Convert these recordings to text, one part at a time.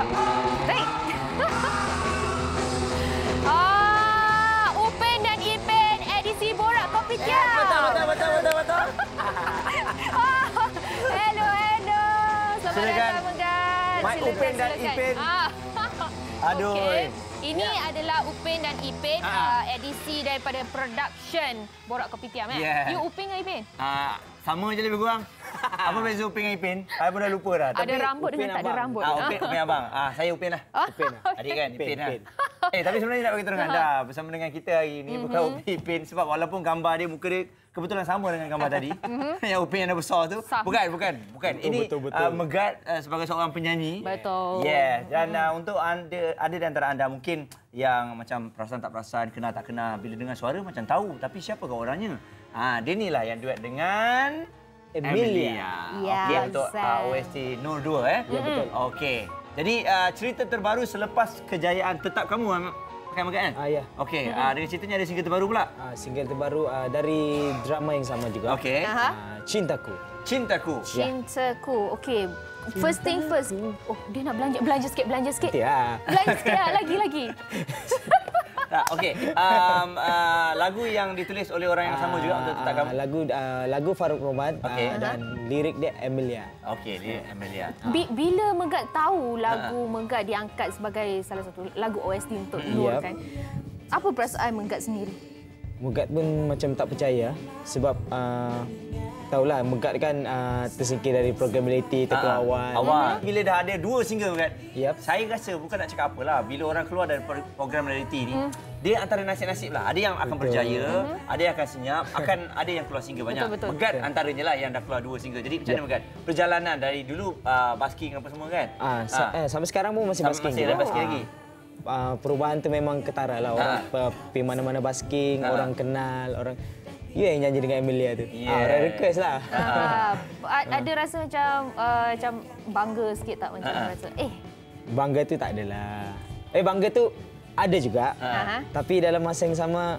Baik. Upin dan Ipin edisi Borak Kopitiam. Betul. Hello. Selamat datang Megat. Mak Upin dan Ipin. Aduh. Okay. Ini adalah Upin dan Ipin edisi daripada production Borak Kopitiam. Yeah. You Upin ke Ipin? Sama je lebih kurang. Apa beza Upin dengan Ipin? Saya pun dah lupa dah. Ada rambut dengan tak ada rambut. Upin abang. Saya Upin lah. Upin. Adik kan Ipin lah. Tapi sebenarnya nak bagi terangkan dah bersama dengan kita hari ini bukan Upin Ipin sebab walaupun gambar dia muka dia kebetulan sama dengan gambar tadi. Yang Upin yang dah besar tu. Bukan. Ini Megat sebagai seorang penyanyi. Betul. Yeah. Dan untuk ada di antara anda mungkin yang macam perasan tak perasan, kenal tak kenal, bila dengar suara macam tahu tapi siapakah orangnya? Dia ni lah yang duet dengan Emilia. Ya, Okey, untuk OST Nur 2 Ya, betul. Okey. Jadi cerita terbaru selepas kejayaan Tetap Kamu pakai Megat kan? Ya. Okey, dengan ceritanya ada single terbaru pula. Single terbaru dari drama yang sama juga. Okey. Cintaku. Cintaku. Cintaku. Okey. First thing first. Oh, dia nak belanja sikit. Ya. Belanja sikit lah, lagi. Okey. Lagu yang ditulis oleh orang yang sama juga untuk Tetap Kamu. Lagu Farouk Rohmat dan lirik dia Emilia. Okey, dia Emilia. Bila Megat tahu lagu Megat diangkat sebagai salah satu lagu OST untuk Nur kan, apa perasaan Megat sendiri? Megat pun macam tak percaya sebab tahulah Megat kan tersingkir dari program reality Tengku Awal. Bila dah ada 2 single Megat, saya rasa bukan nak cakap apalah, bila orang keluar dari program reality ni, dia antara nasib-nasib lah. Ada yang akan berjaya, ada yang akan senyap, akan ada yang keluar single banyak. Betul. Megat antaranya lah yang dah keluar 2 single. Jadi macam mana Megat? Perjalanan dari dulu basking apa semua kan? Sampai sekarang pun masih basking. Masih ada basking lagi. Perubahan tu memang ketara lah. Orang pergi mana-mana basking, orang kenal, orang... You yang nyanyi dengan Emilia tu. Orang request lah. Ada rasa macam bangga sikit tak? Macam rasa, bangga tu tak adalah. Bangga tu ada juga. Tapi dalam masa yang sama,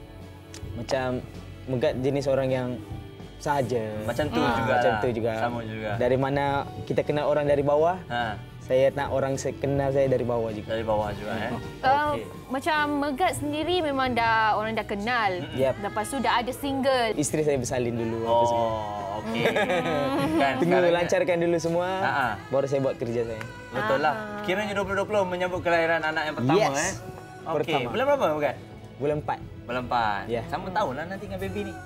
macam Megat jenis orang yang sahaja. Macam tu juga. Macam tu juga. Sama juga. Dari mana kita kenal orang dari bawah, saya nak orang kenal saya dari bawah juga. Dari bawah juga Macam Megat sendiri memang orang dah kenal. Lepas tu dah ada single. Isteri saya bersalin dulu apa semua. Okey. Tunggu lancarkan dulu semua, baru saya buat kerja saya. Betul lah. Kiranya 2020 menyambut kelahiran anak yang pertama Okey. Bulan berapa Megat? Bulan 4. Bulan 4. Sama tahun lah nanti dengan baby ni.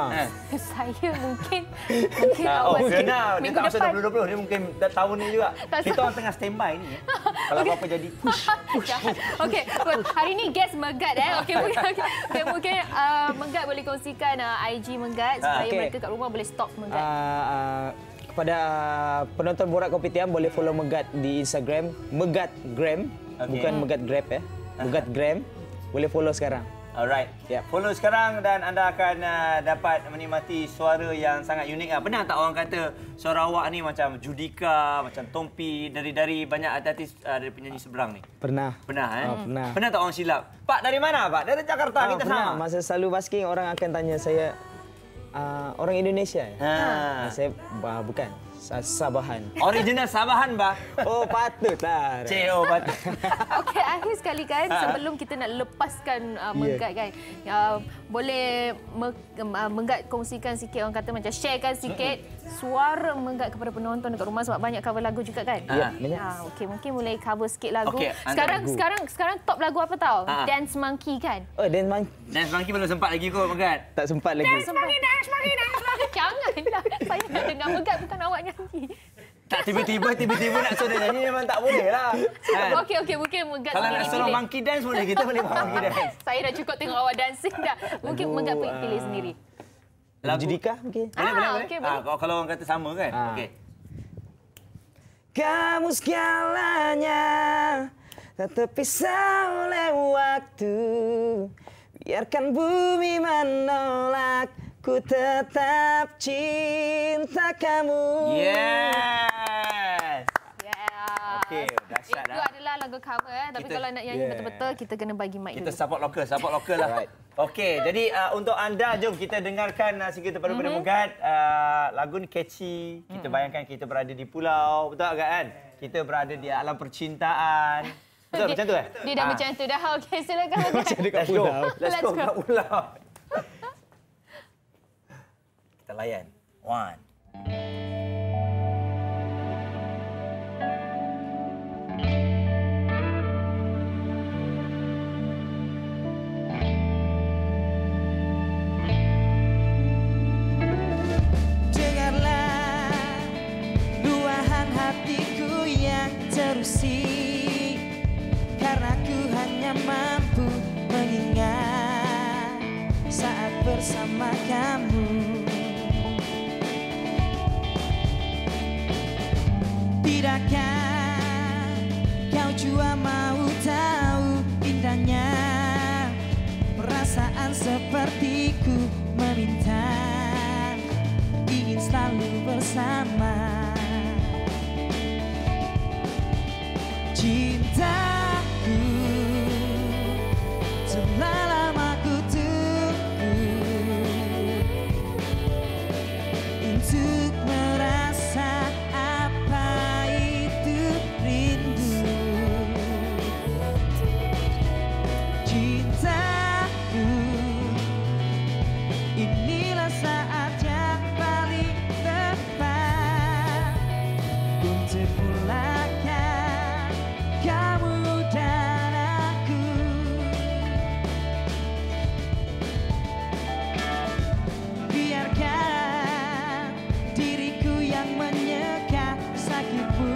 Saya mungkin awal sikit. Dia tak masuk 2020, dia mungkin dah tahun ni juga. Kita orang tengah standby ni. Kalau apa-apa jadi push. Okey, hari ni guest Megat Okey, mungkin Megat boleh kongsikan IG Megat supaya mereka kat rumah boleh stalk Megat. Kepada penonton Borak Kopitiam boleh follow Megat di Instagram, Megatgram, bukan Megat Grab Megat Gram. Boleh follow sekarang. Alright. Follow sekarang dan anda akan dapat menikmati suara yang sangat unik. Pernah tak orang kata suara awak ni macam Judika, macam Tompi, dari banyak artis dari penyanyi seberang ni? Pernah. Pernah Pernah. Pernah tak orang silap? Pak dari mana Pak? Dari Jakarta kita pernah. sama. Masa selalu basking orang akan tanya saya orang Indonesia. Saya bukan. Sabahan. Original Sabahan, Bah. Oh, patutlah. Patut. Okey, akhir sekali kan, sebelum kita nak lepaskan Megat kan, boleh Megat kongsikan sikit, orang kata macam sharekan sikit suara Megat kepada penonton dekat rumah sebab banyak cover lagu juga kan? Banyak. Okey, mungkin boleh cover sikit lagu. Sekarang top lagu apa tahu? Dance Monkey kan? Oh, Dance Monkey belum sempat lagi kot, Megat. Tak sempat lagi. Dance Monkey. Janganlah. Saya nak dengar Megat, bukan awak nyanyi. Tak tiba-tiba nak suruh nyanyi memang tak boleh lah. Okey, mungkin Megat kalau nak suruh monkey dance boleh, kita boleh buat monkey dance. Saya dah cukup tengok awak dancing dah. Mungkin Megat pilih sendiri. Lagu Judika mungkin. Boleh. Okey. Kalau orang kata sama kan? Okey. Kamu segalanya tak terpisah oleh waktu. Biarkan bumi menolak, ku tetap cinta kamu. Yes. Okey, dahsyat dah. Itu adalah lagu cover tapi kalau nak nyanyi betul-betul kita kena bagi mic dulu. Kita support lokal lah. Okey, jadi untuk anda jom kita dengarkan single terbaru daripada Megat. Lagu ni catchy. Kita bayangkan kita berada di pulau, betul tak kan? kita berada di alam percintaan. Betul, macam tu Dia dah macam tu dah. Okey, silakan. Macam dekat Let's go. pulau. Let's go kat pulau. Kita layan. 1. Karena ku hanya mampu mengingat saat bersama kamu. Tidakkah kau juga mau tahu indahnya perasaan sepertiku meminta ingin selalu bersama. Cintaku telah lama ku tunggu untuk merasa apa itu rindu. Cintaku, inilah saat yang paling tepat untuk mulakan kamu dan aku. Biarkan diriku yang menyeka sakit pun